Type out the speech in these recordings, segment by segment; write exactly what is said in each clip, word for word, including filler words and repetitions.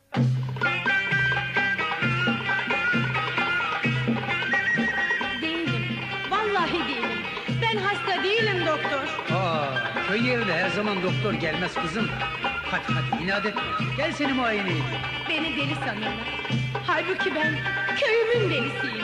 Değilim, vallahi değilim. Ben hasta değilim doktor. Aa, köy yerine her zaman doktor gelmez kızım. Hadi hadi inat etme. Gel seni muayene edeyim. Beni deli sanırlar. Halbuki ben köyümün delisiyim.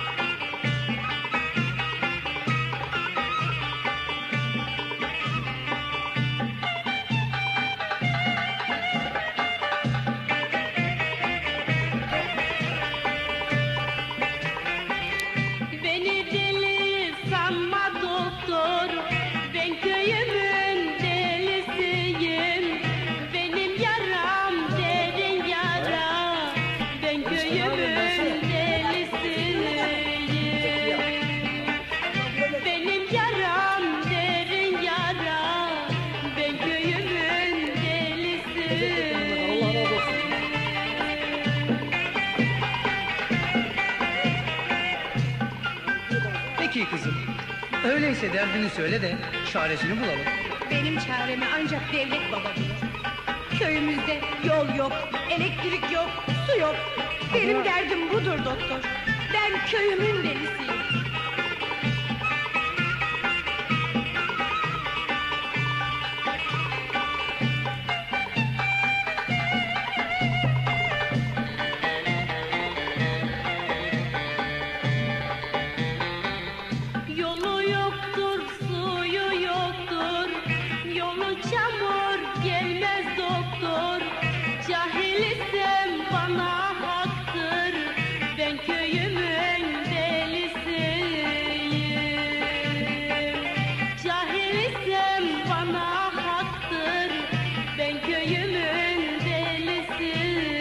Beni deli sanma doktor, ben köyümün delisiyim. Benim yaram derin yara, ben köyümün delisiyim. Benim yaram derin yara, ben köyümün delisiyim. Peki kızım. Öyleyse derdini söyle de çaresini bulalım. Benim çaremi ancak devlet baba bilir. Köyümüzde yol yok, elektrik yok, su yok. Benim derdim budur doktor. Ben köyümün delisiyim. Yolu yoktur, suyu yoktur. Yolu çamur gelmez doktor. Cahil isem bana haktır. Ben köyümün delisiyim. Cahil isem bana haktır. Ben köyümün delisiyim.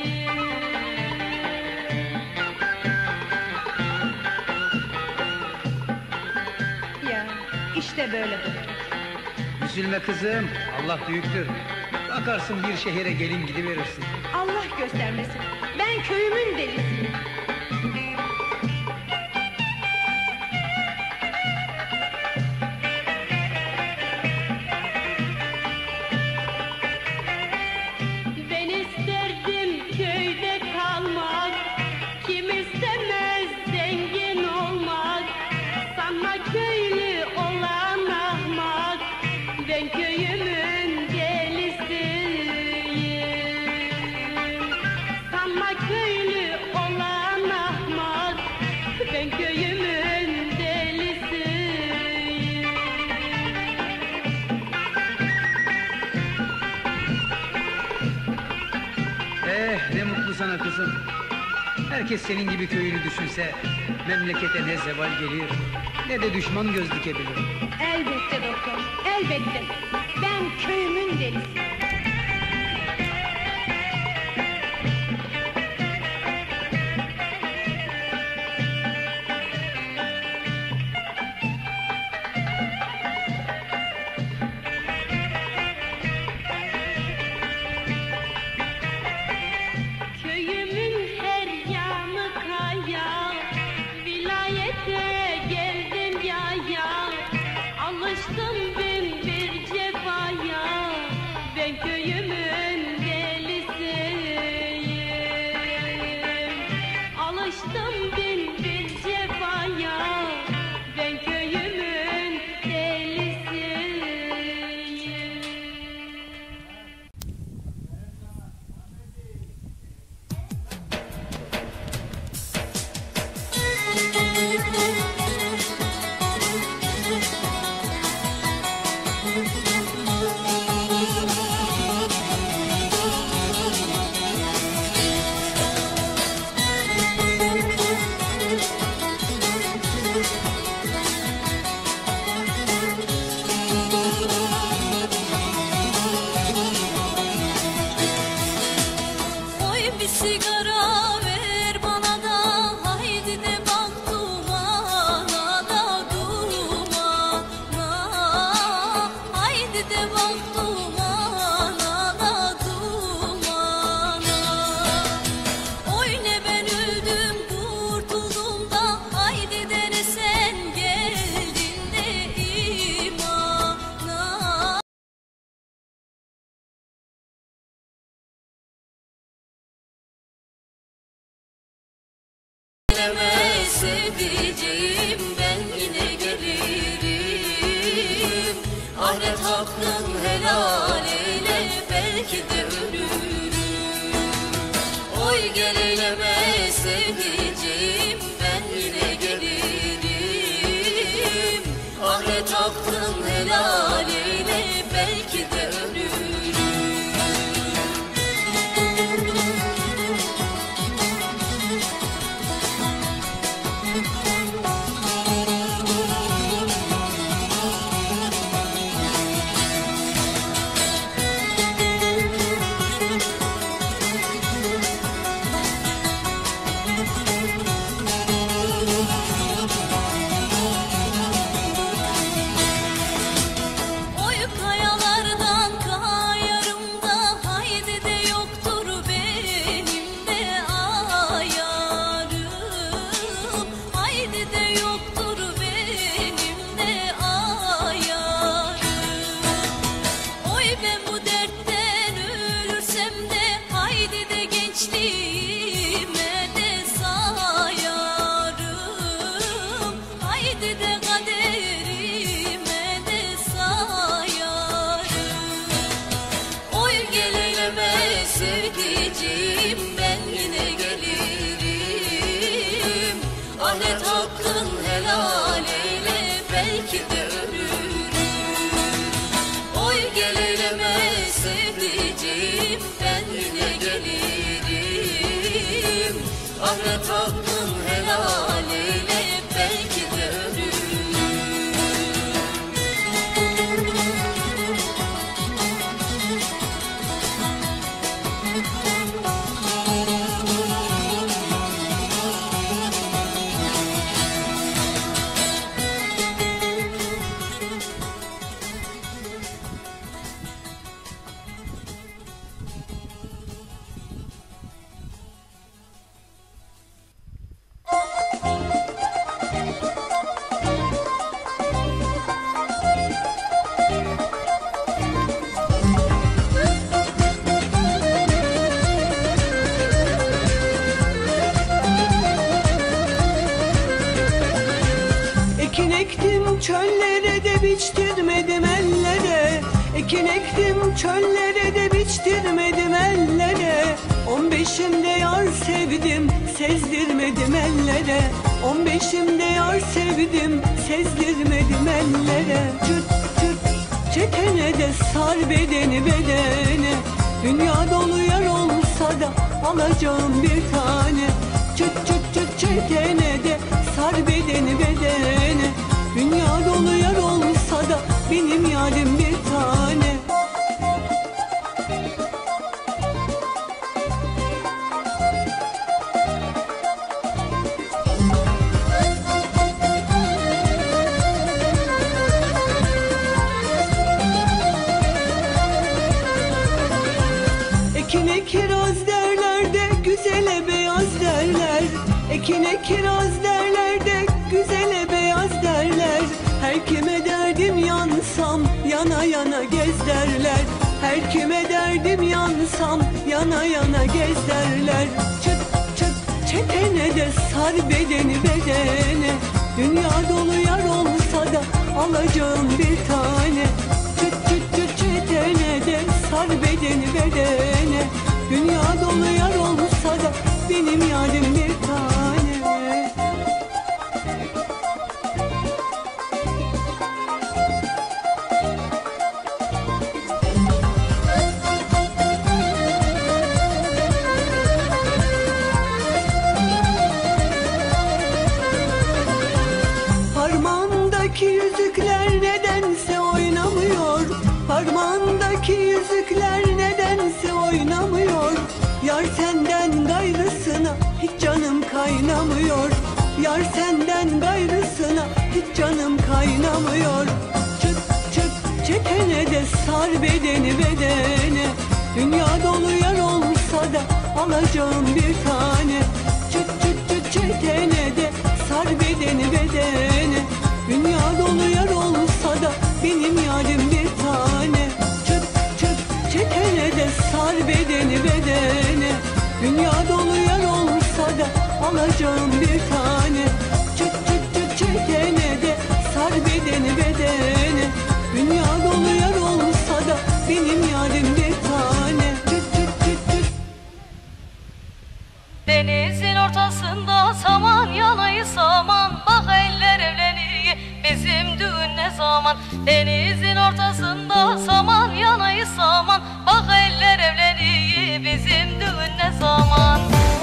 Ya işte böyle doktor. Üzülme kızım. Allah büyüktür. Bakarsın bir şehire gelin gidiverirsin. Allah göstermesin. Ben köyümün delisiyim. Ben isterdim köyde kalmak. Kim istemez zengin olmak. Sanma köylü olan ahmak. Ben köyümün delisiyim. Sanma köylü olan ahmak. Ben köyümün delisiyim. Eh ne mutlu sana kızım. Herkes senin gibi köyünü düşünse memlekete ne zeval gelir ne de düşman göz dikebilir. Elbette doktor, elbette. Ben köyümün delisiyim. Köyümün her yanı kaya, vilayete geldim yaya. Alıştım bin bir cefaya, ben köyümün delisiyim. Alıştım bin bir cefaya, ben köyümün delisiyim. Oy bir sigara ver bana da, haydi de bak dumana da dumana, haydi de bak dumana da dumana. Oy ne ben öldüm kurtuldum da, haydi de ne sen geldin de imana. gel eyleme sevdiceğim, ben yine gelirim. Ahiret hakkın helal eyle, belki de ölürüm. Sevdiceğim, ben yine gelirim. Ahiret hakkın helal eyle, belki de ölürüm. Oy gel eyleme sevdiceğim, ben yine gelirim. Ahiret hakkın helal eyle, belki de ölürüm. Çöllere de biçtirmedim ellere, ekin ektim çöllere de biçtirmedim ellere. On beşimde yar sevdim, sezdirmedim ellere. On beşimde yar sevdim, sezdirmedim ellere. Çıt çıt çetene de sar bedeni bedene. Dünya dolu yar olsa da alacağım bir tane. Çıt çıt çıt çetene de sar bedeni bedene. Dünya dolu yar olsa da benim yarim bir tane. Ekine kiraz derler de güzele beyaz derler. Ekine kiraz derler de güzele beyaz derler. Her kime derdim yansam yana yana gez derler. Her kime derdim yansam yana yana gez derler. Çıt çıt çetene de sar bedeni bedene. Dünya dolu yar olsa da alacağım bir tane. Çıt çıt çıt çetene de sar bedeni bedene. Dünya dolu yar olsa da benim yarim bir tane. Parmağındaki yüzükler nedense oynamıyor. Parmağındaki yüzükler nedense oynamıyor. Yar senden gayrısına hiç canım kaynamıyor. Yar senden gayrısına hiç canım kaynamıyor. Çıt çıt çetene de sar bedeni bedene. Dünya dolu yar olsa da alacağım bir tane. Çıt çıt çıt çetene de sar bedeni bedene. Dünya dolu yar olsa da benim yarim bir tane. Çıt çıt çetene de sar bedeni bedene. Dünya dolu yar olsa da alacağım bir tane. Çıt çıt çıt çetene de sar bedeni bedene. Dünya dolu yar olsa da benim yarim bir tane. Çıt çıt çıt çıt. ortasında saman yanayı saman. Bak eller evleniyor bizim düğün ne zaman. Denizin ortasında saman yanayı saman. Bak eller evleniyor bizim düğün ne zaman.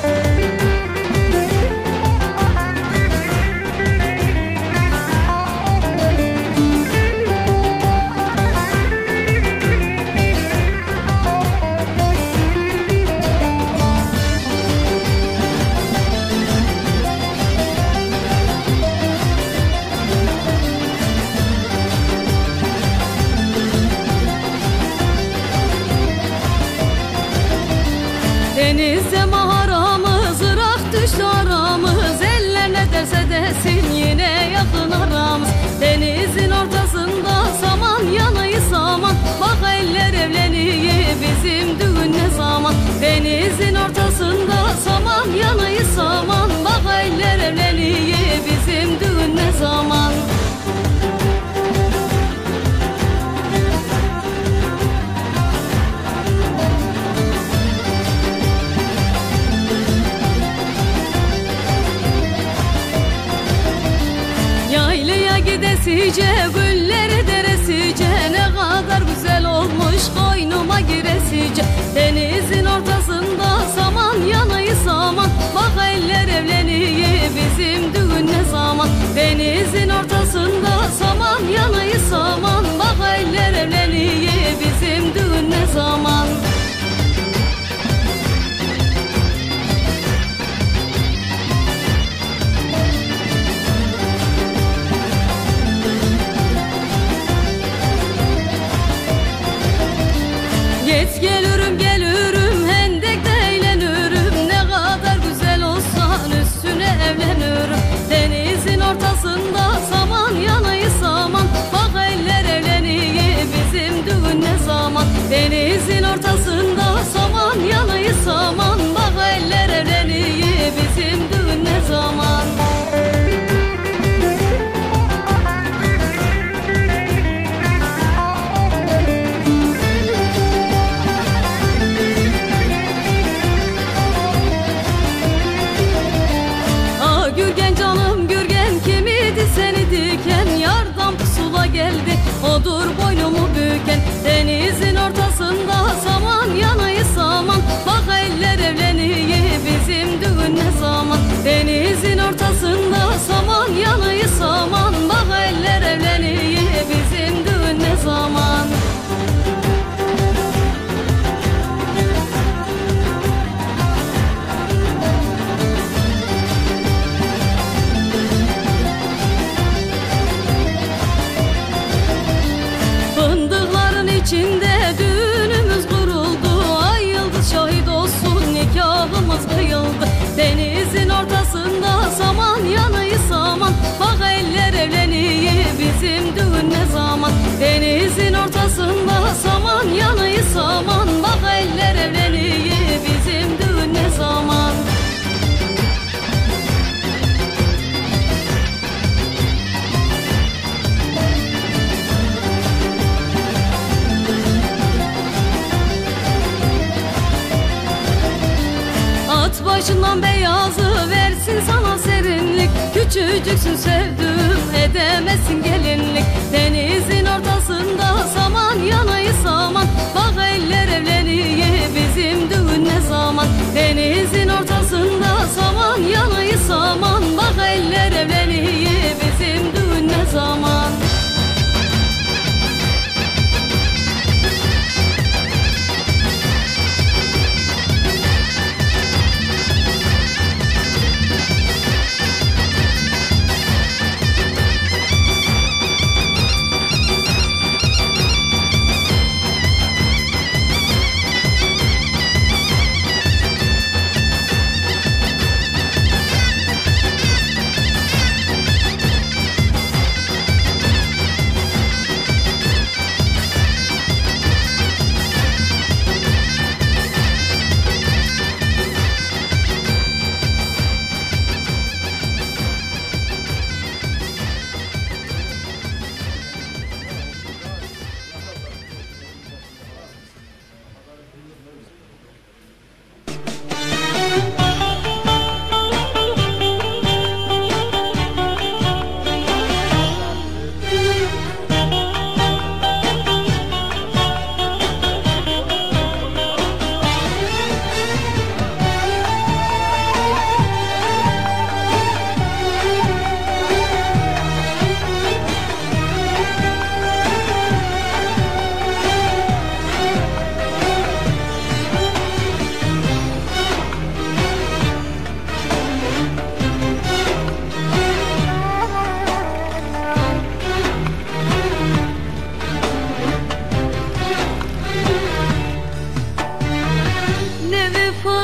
Denizde maharamız, Irak düştü aramız. Eller ne derse desin yine yakın aramız. Denizin ortasında saman yanayı saman. Bak eller evleniyor bizim düğün ne zaman. Denizin ortasında saman yanayı saman. Bak eller evleniyor bizim düğün ne zaman. Yaylaya gidesice, gülleri deresice, ne kadar güzel olmuş koynuma giresice. Denizin ortasında saman yanayı saman. Bak eller evleniyor bizim düğün ne zaman. Denizin ortasında saman yanayı saman. Bak eller evleniyor bizim düğün ne zaman. Geç gelirim gelirim hendekte eğlenirim. Ne kadar güzel olsan üstüne evlenirim. Denizin ortasında saman yanayı saman. Bak eller evleniyor bizim düğün ne zaman. Denizin ortasında saman yanayı saman. Bak eller evleniyor bizim düğün ne zaman. Gürgen canım Gürgen, kimidi seni diken. Yardan pusula geldi odur boynumu büken. Denizin ortasında saman yanayı saman. Bak eller evleniyor bizim düğün ne zaman. Denizin ortasında saman yanayı saman. Bak eller evleniyor bizim düğün ne zaman. İçinde düğünümüz kuruldu. Ay yıldız şahit olsun nikahımız kıyıldı. Denizin ortasında saman yanayı saman. Bak eller evleniyor bizim düğün ne zaman. Denizin ortasında saman yanayı saman. Bak eller evleniyor bizim düğün ne zaman. At başından beyazı versin sana serinlik. Küçücüksün sevdum edemezsin gelinlik. Denizin ortasında saman yanayı saman. Bak eller evleniyor bizim düğün ne zaman. Denizin ortasında saman yanayı saman. Bak eller evleniyor bizim düğün ne zaman.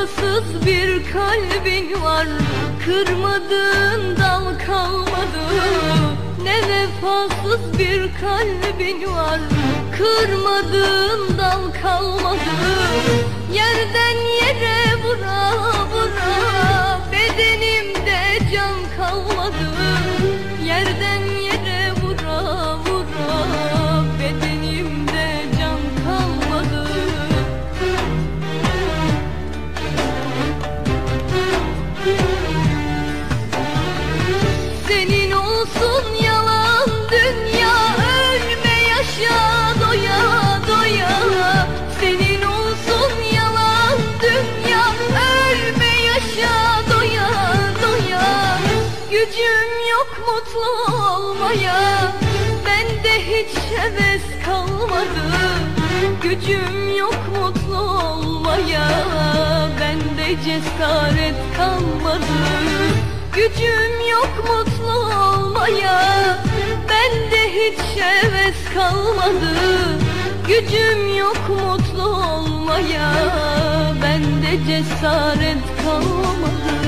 vefasız bir kalbin var, kırmadığın dal kalmadı. Ne vefasız bir kalbin var, kırmadığın dal kalmadı. Yerden yere vura vura bedenimde can kalmadı. Yerden yere vura vura bedenimde can kalmadı. Senin olsun yalan dünya, ölme yaşa doya doya. Senin olsun yalan dünya, ölme yaşa doya doya. Gücüm yok mutlu olmaya, bende hiç heves kalmadı. Gücüm yok mutlu olmaya, bende cesaret kalmadı. Gücüm yok mutlu olmaya, bende hiç heves kalmadı. Gücüm yok mutlu olmaya, bende cesaret kalmadı.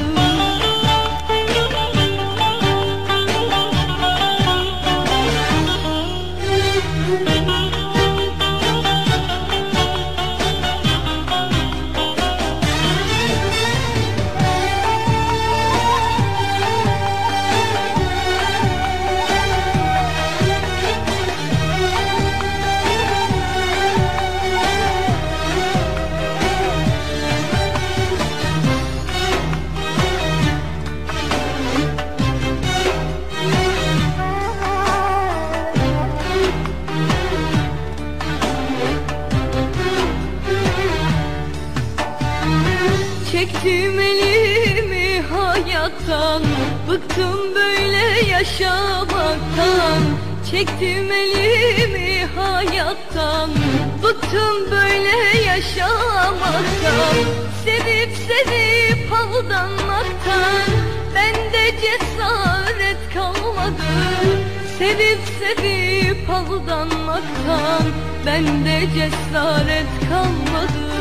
Çektim elimi hayattan, bıktım böyle yaşamaktan. Çektim elimi hayattan, bıktım böyle yaşamaktan. Sevip sevip aldanmaktan, bende cesaret kalmadı. Sevip sevip aldanmaktan, bende cesaret kalmadı.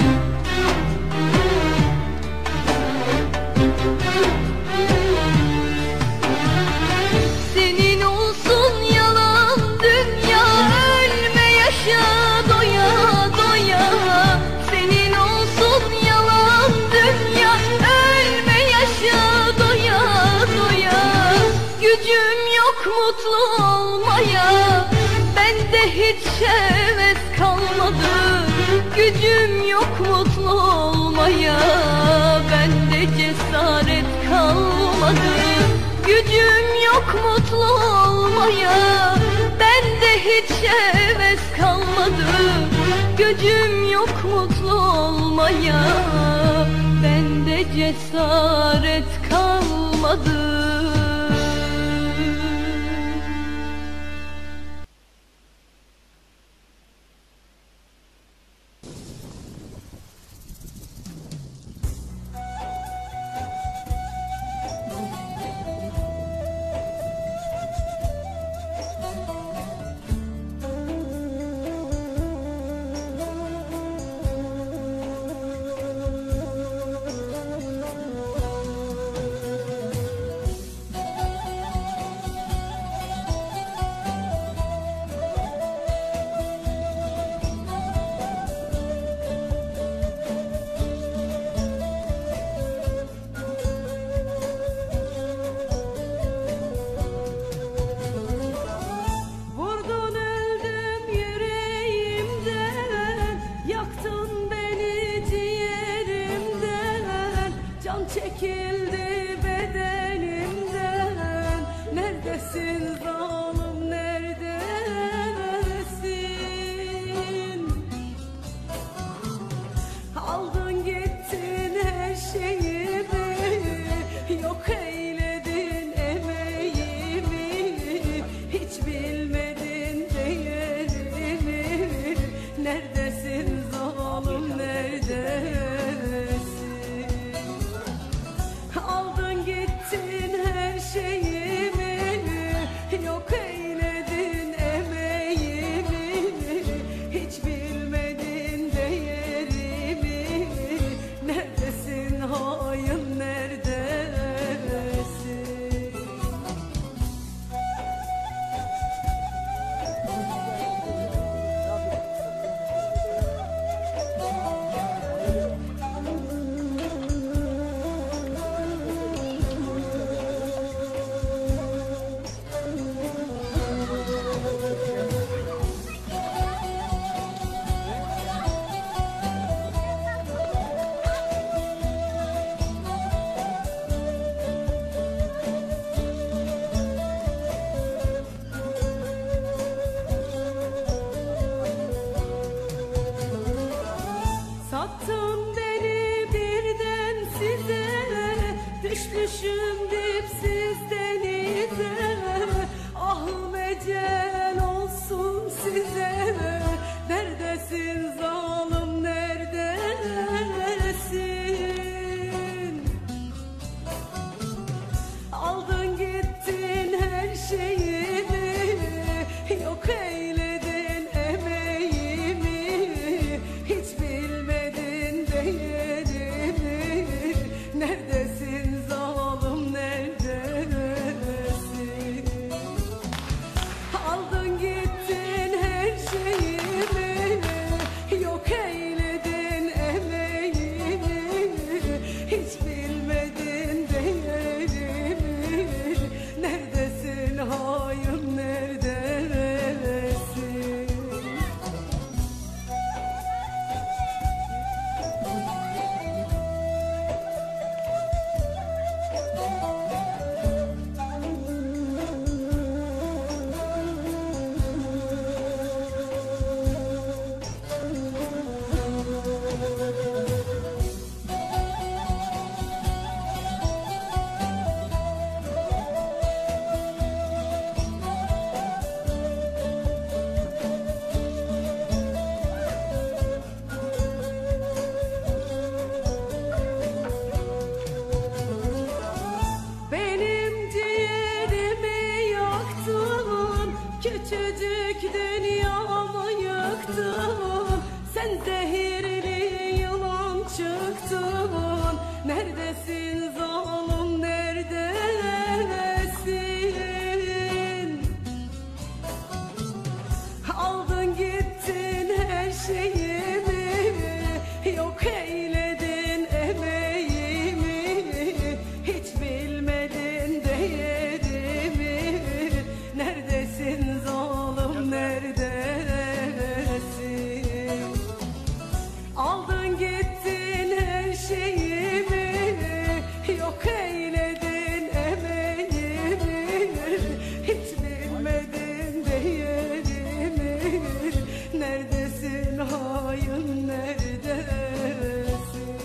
Senin olsun yalan dünya, ölme yaşa doya doya. Senin olsun yalan dünya, ölme yaşa doya doya. Gücüm yok mutlu olmaya, bende hiç heves kalmadı. Gücüm yok mutlu olmaya, bende cesaret kalmadı. Gücüm yok mutlu olmaya, bende hiç heves kalmadı. Gücüm yok mutlu olmaya, bende cesaret kalmadı. Çekildi bedenimden. Neredesin zalim, neredesin? Aldın gittin her şeyimi, yok eyledin emeğimi. Hiç bilmedin değerimi. Neredesin zalim, neredesin? neredesin zalim neredesin? Aldın gittin her şeyimi, yok eyledin emeğimi, hiç bilmedin değerimi. Neredesin hain neredesin? Benim ciğerimi yaktın, küçücük dünyamı yıktın. Sen zehirli yılan çıktın, neredesin zalim neredesin? Aldın gittin her şeyimi, yok eyledin emeğimi, hiç bilmedin değerimi. Neredesin zalim neredesin? Aldın gittin her şeyimi, yok eyledin emeğimi, hiç bilmedin değerimi. Neredesin hain neredesin?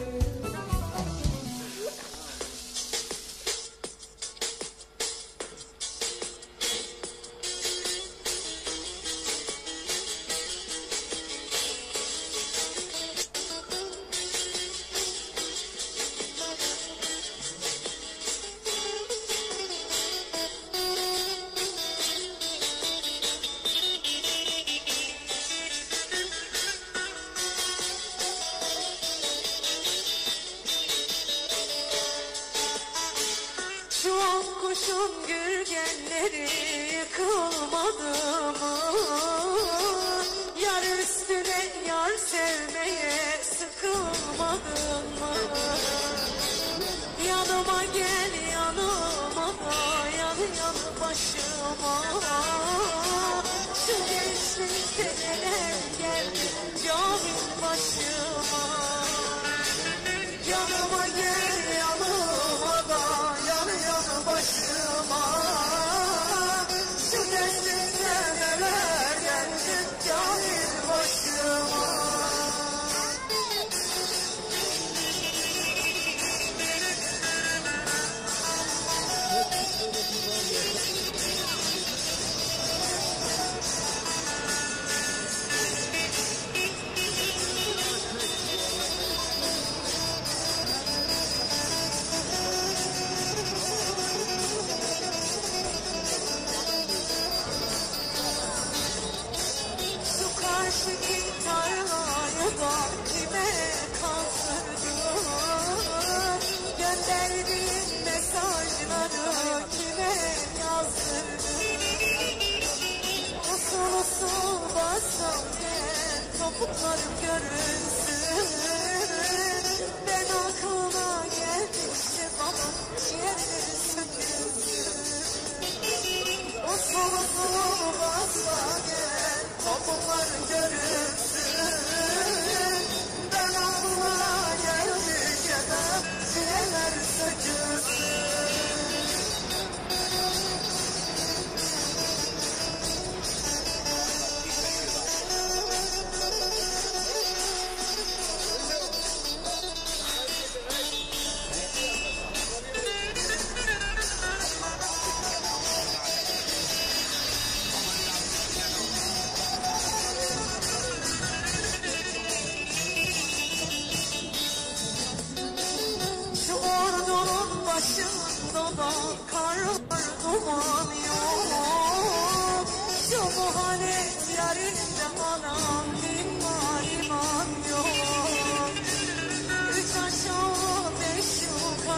Şu an kuşun gürgenleri yıkılmadı mı? Yar üstüne yar sevmeye sıkılmadın mı? Yanıma gel yanıma, yanı yanı başıma. Şu gençlikte neler geldi cahil başıma. Yanıma gel yanıma da yanı yanı başıma. Şu gençlikte neler geldi cahil başıma. Şu karşıki tarlaya da kime kaldırdın? Gönderdiğin mesajları kime yazdırdın? Usul usul bassam gel topuklarım görünsün. Ben aklıma geldikçe bana yerleri sökülsün. Usul usul bassa gel topuklarım görünsün. Ben aklıma geldikçe de sineler sökülsün. başımda da kar var, duman yok. Şu muhanet yarinde anam iman iman yok. Üç aşağı beş yukarı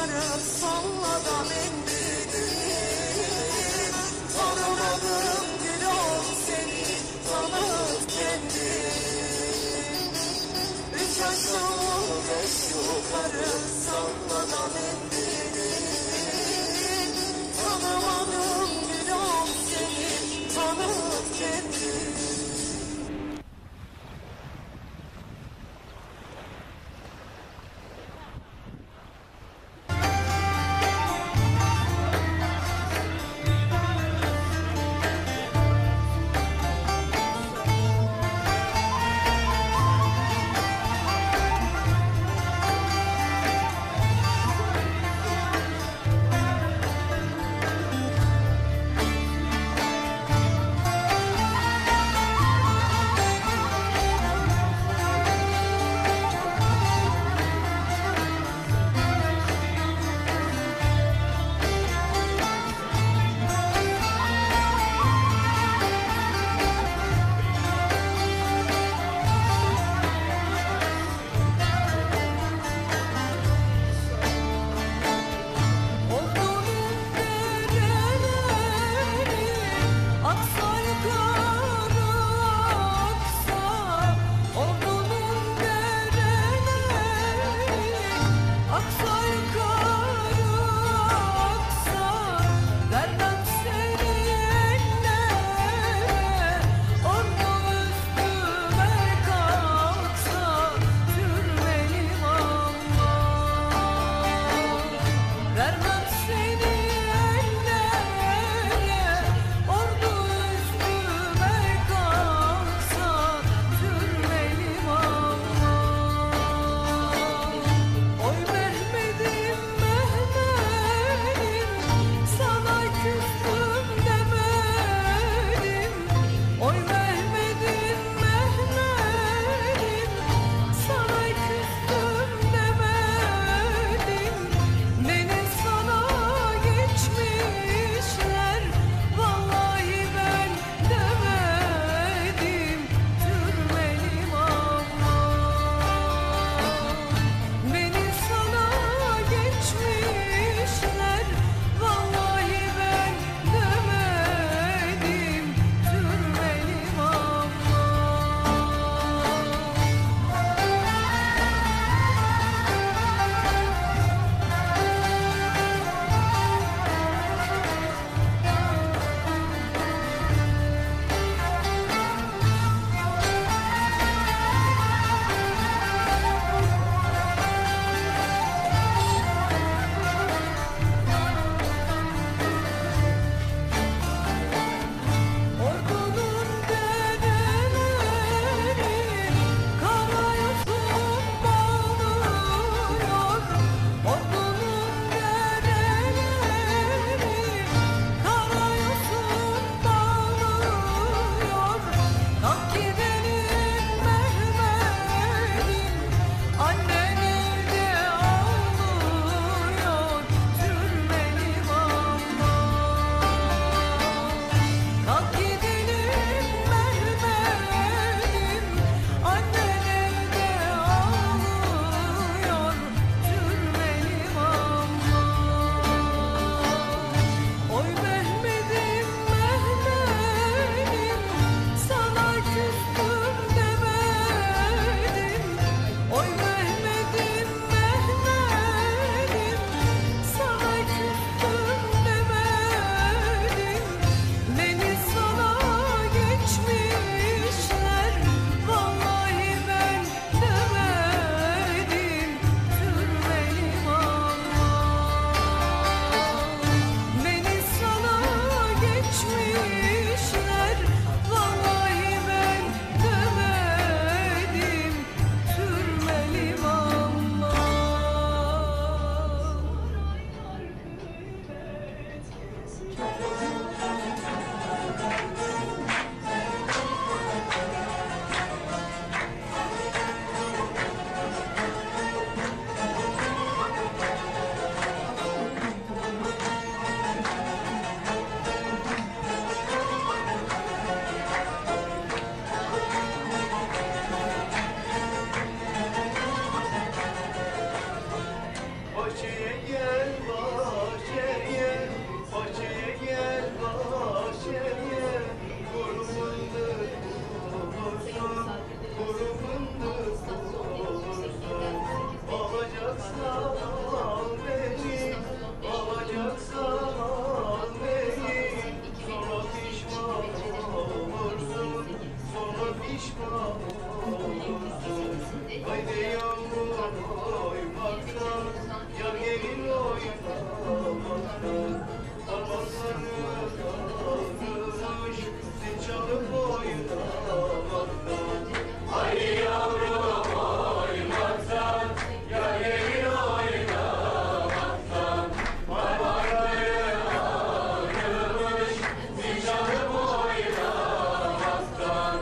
bahçeye gel bahçeye, bahçeye gel bahçeye. Kuru fındık olursun, kuru fındık olursun. Alacaksan al beni, alacaksan al beni. Sonra pişman olursun, sonra pişman olursun. Haydi yavrum oymaktan, yar gelin oynamaktan. Parmakları kaldırmış, zil çalıp oynamaktan. Haydi yavrum oymaktan, yar gelin oynamaktan. Parmakları kaldırmış, zil çalıp oynamaktan.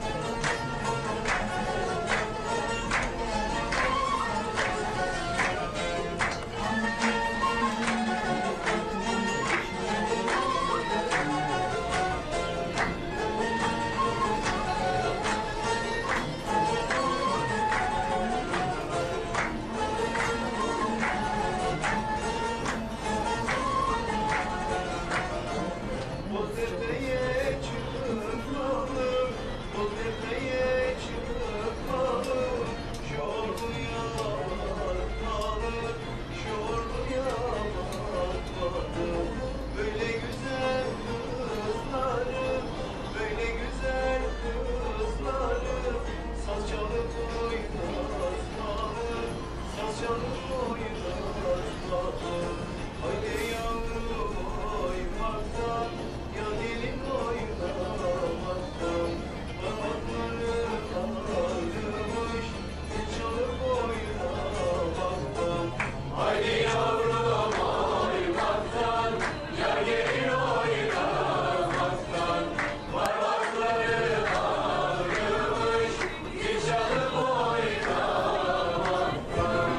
Bu tepeye çıkmalım, bu tepeye çıkmalım. Şu orduya varmalım, şu orduya varmalım. Böyle güzel kızlarım, böyle güzel kızlarım. Saz çalıp oynatmalım, saz çalıp oynatmalım. Haydi yavrum oymaktan, ya gelin oynamaktan. Parmakları kaldırmış, zil çalıp oynamaktan. Haydi yavrum oymaktan, ya gelin oynamaktan. Parmakları kaldırmış, zil çalıp oynamaktan.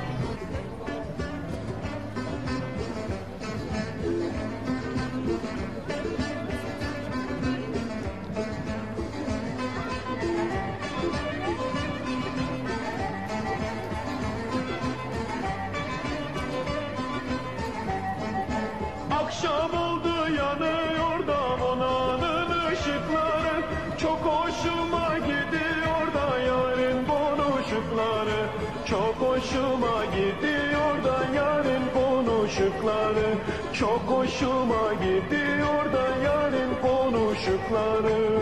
Akşam oldu yanıyor da monanın ışıkları. Çok hoşuma gidiyor da yarın konuşukları. Çok hoşuma gidiyor da yarın konuşukları. Çok hoşuma gidiyor da yarın konuşukları.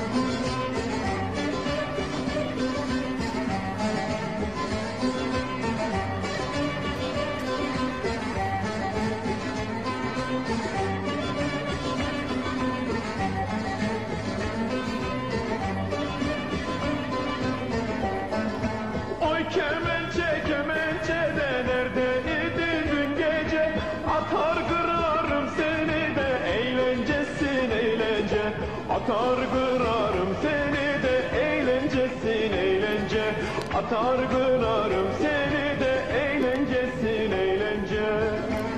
Oy kemençe kemençe de neredeydin dün gece? Atar kırarım seni de eğlencesin eğlence. Atar kırarım seni de eğlencesin eğlence. Atar kırarım seni de eğlencesin eğlence.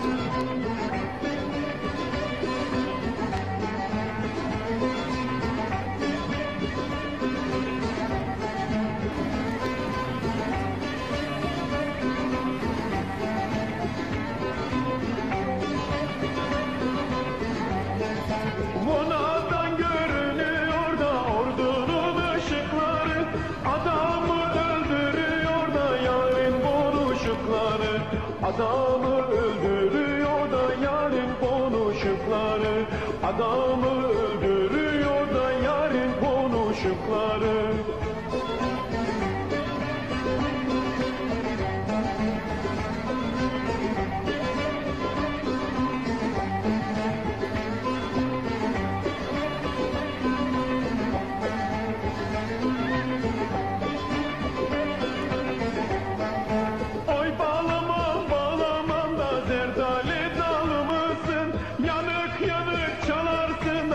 Monadan görünüyor da ordunun ışıkları. Adamı öldürüyor da yarın konuşukları. Adamı öldürüyor da yarın konuşukları. Adamı öldürüyor da yarın konuşukları. Oy bağlamam bağlamam da zerdali dal mısın? Yanık yanık çalarsın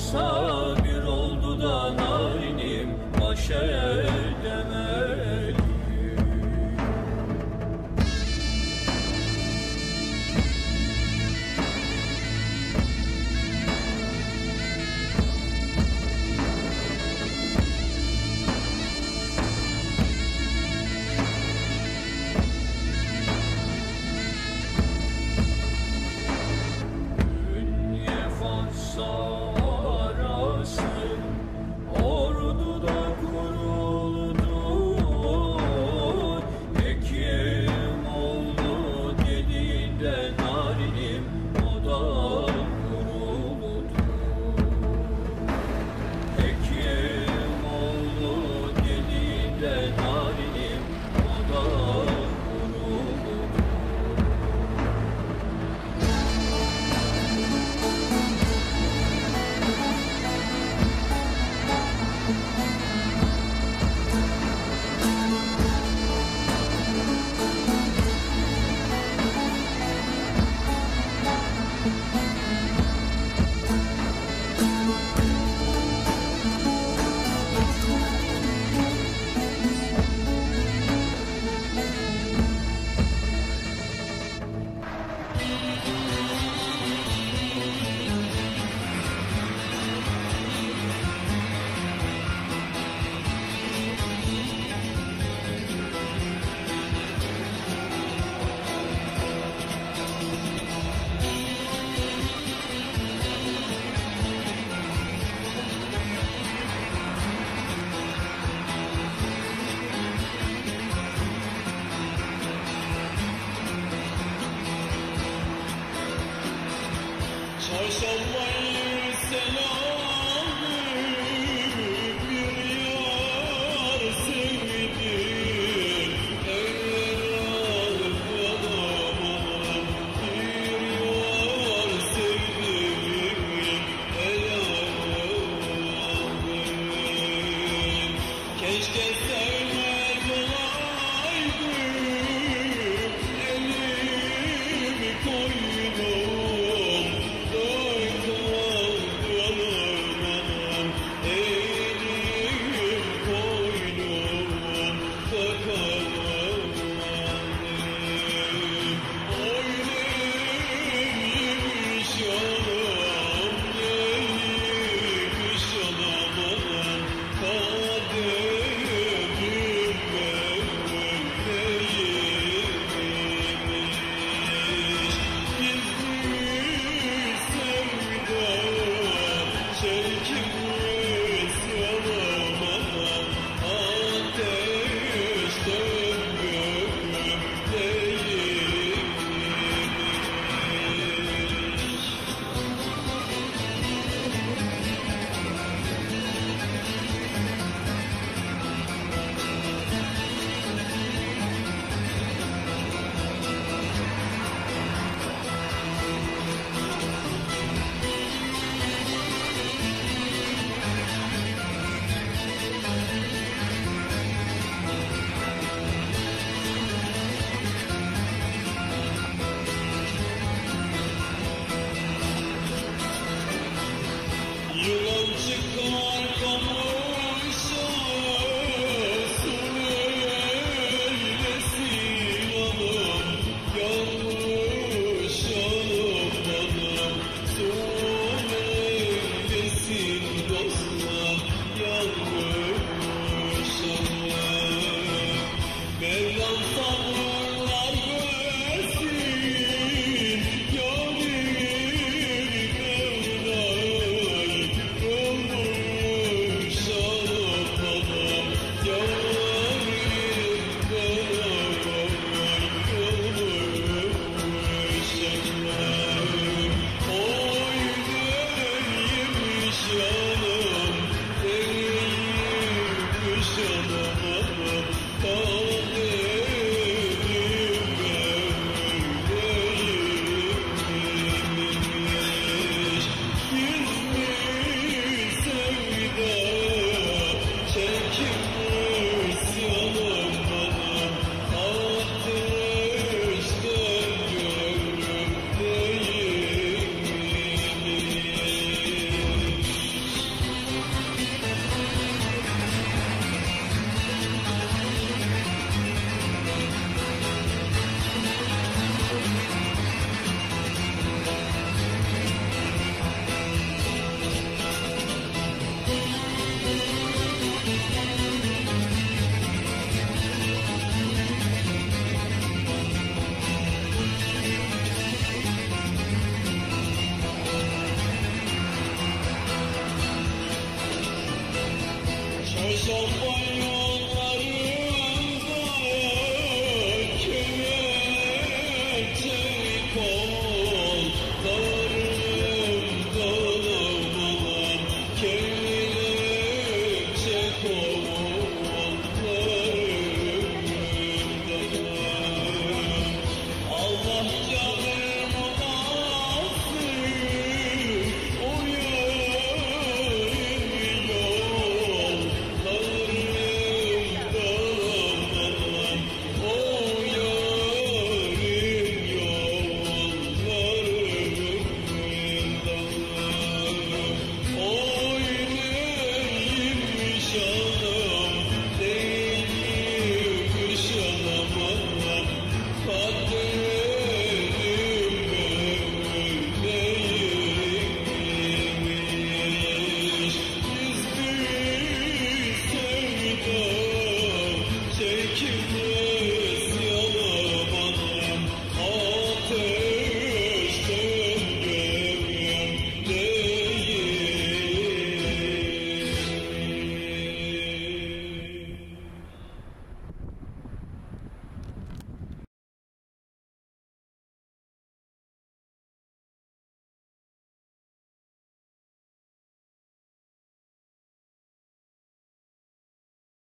olsa bir oldu da narinim baş edemedi. Çarşamba